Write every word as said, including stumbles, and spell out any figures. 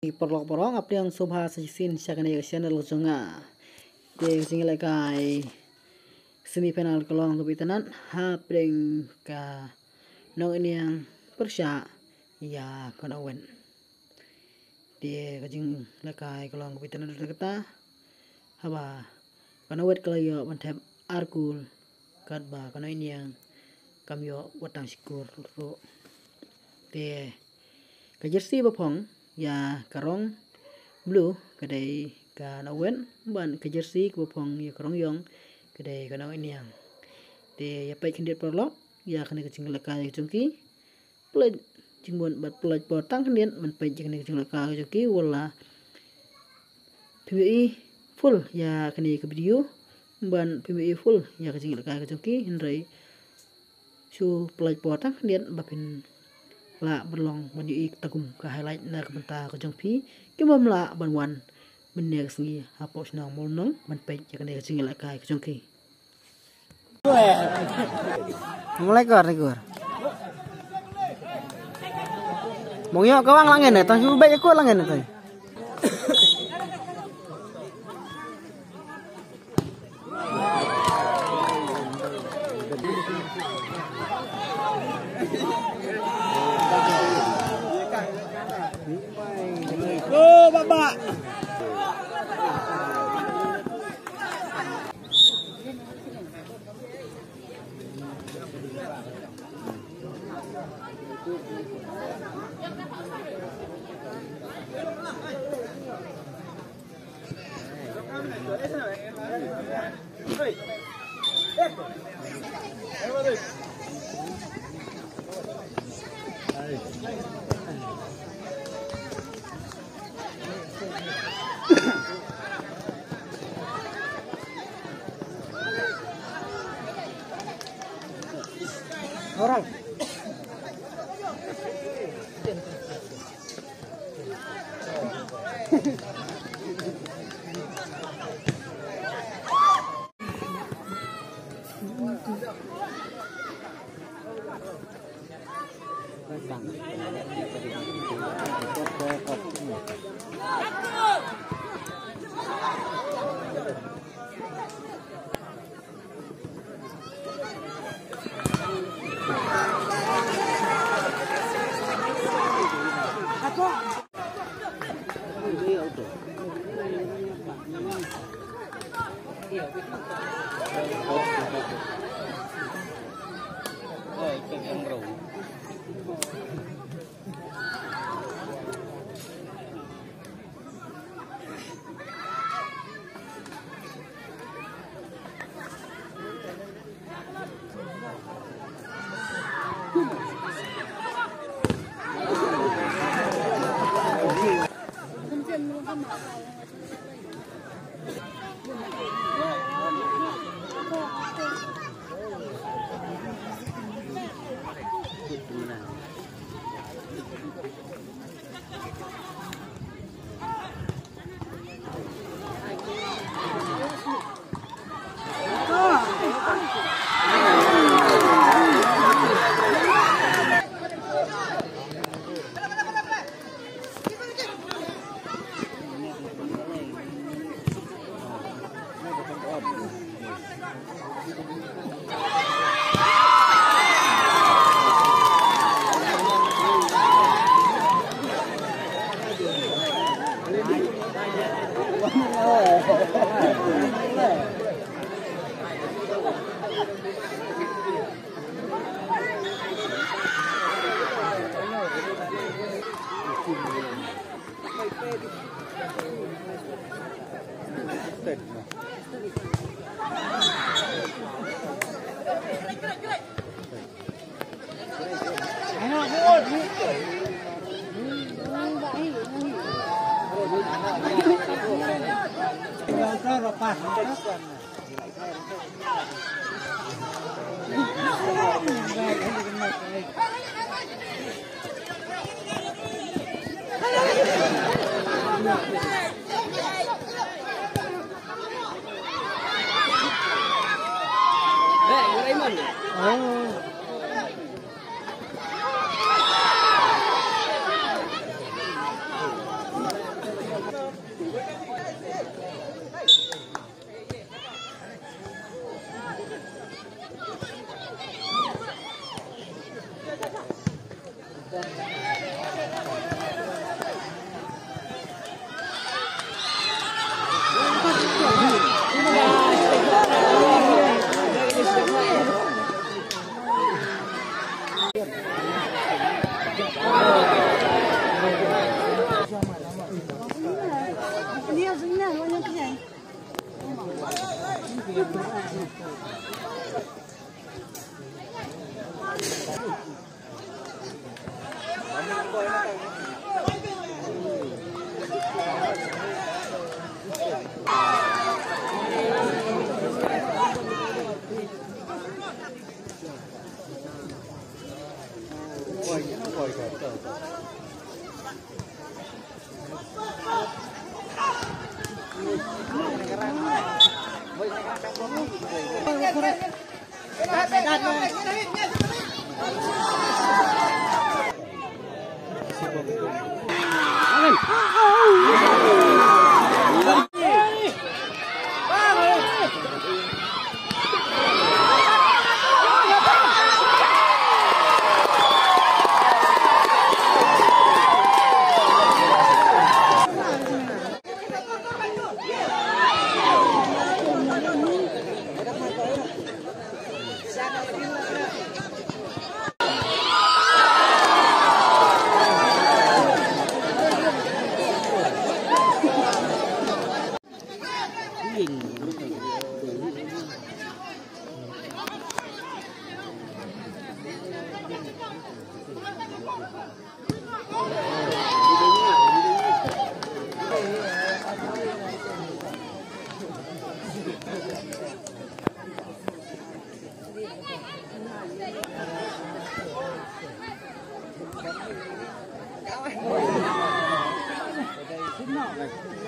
Porlok-porong apa yang sobha sajisin syakane channel jonga de single kai semifinal kelong kebitanan ha preng ka nong ini yang persya ya kana wen de kajing lekai kelong kebitanan kata haba kana wet kalau yo mantap arkul kat ba kana ini yang kamyo watang sikur ro de ka jersey bapong ya karong blue kedai ka nawen ban ka jersey ko pong ya karong yong kedai ka nawen yang de ya pai kendiat perlok ya kene kecing leka jungki plej jingbon bat plej potang kendian man pai kene kecing leka jungki wala P B I full ya kene ke video ban P B I full ya kecing leka jungki hindrai su plej potang kendian bapin la berlong ban yu tagum ka highlight na kementa ko jongpi ke bom la ban wan mennek singi hapos nang mol nong ban pe ya kene singi la kai ko jongki mulai kor kor mongyo kawang langen ta su bae ko langen ta Go Bapak. Orang. Hãy subscribe cho kênh Ghiền Mì Gõ để không bỏ lỡ